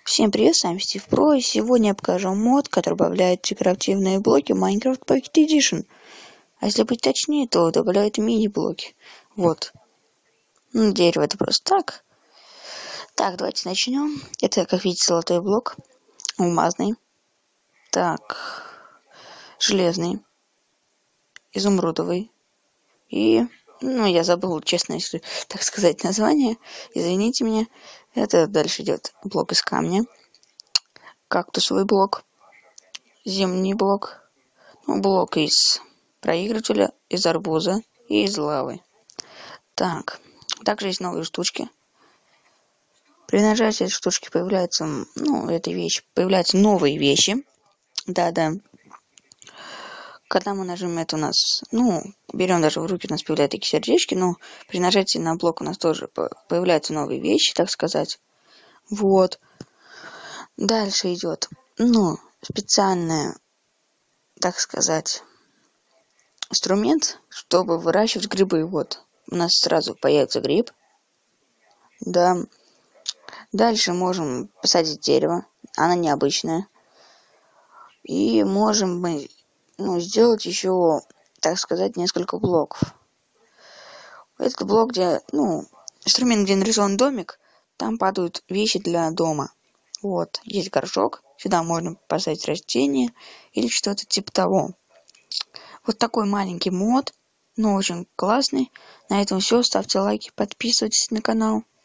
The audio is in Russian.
Всем привет, с вами Steve Pro, и сегодня я покажу мод, который добавляет декоративные блоки в Minecraft Pocket Edition. А если быть точнее, то добавляет мини-блоки. Вот. Дерево это просто так. Так, давайте начнем. Это, как видите, золотой блок. Алмазный. Так. Железный. Изумрудовый. И... я забыл, честно, если так сказать, название. Извините меня. Это дальше идет блок из камня. Кактусовый блок. Зимний блок. Блок из проигрывателя, из арбуза и из лавы. Так, также есть новые штучки. При нажатии этой штучки появляются, появляются новые вещи. Да-да. Когда мы нажмем это, у нас, берем даже в руки, у нас появляются такие сердечки, но при нажатии на блок у нас тоже появляются новые вещи, так сказать. Вот. Дальше идет, специальная, так сказать, инструмент, чтобы выращивать грибы. Вот, у нас сразу появится гриб. Да. Дальше можем посадить дерево. Оно необычное. И можем мы, сделать еще, так сказать, несколько блоков. Этот блок, где, инструмент, где нарисован домик, там падают вещи для дома. Вот, есть горшок. Сюда можно поставить растение или что-то типа того. Вот такой маленький мод, но очень классный. На этом все. Ставьте лайки, подписывайтесь на канал.